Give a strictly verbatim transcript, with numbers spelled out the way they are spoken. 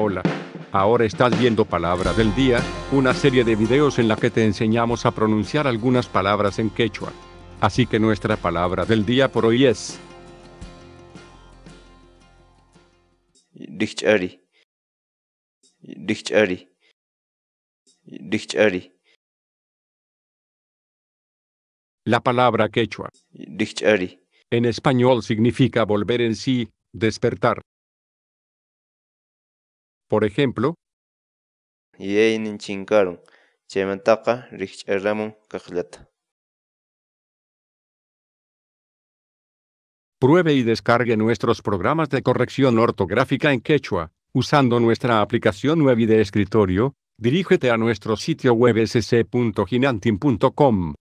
Hola. Ahora estás viendo Palabra del Día, una serie de videos en la que te enseñamos a pronunciar algunas palabras en quechua. Así que nuestra palabra del día por hoy es Dictionary. Dictionary. Dictionary. la palabra quechua. Dictionary. En español significa volver en sí, despertar. Por ejemplo, Yainin chinkaron. Chaymantaqa rikch'aramun kaqllata. pruebe y descargue nuestros programas de corrección ortográfica en quechua, usando nuestra aplicación Nuevi de escritorio. Dirígete a nuestro sitio web s c punto ginantin punto com.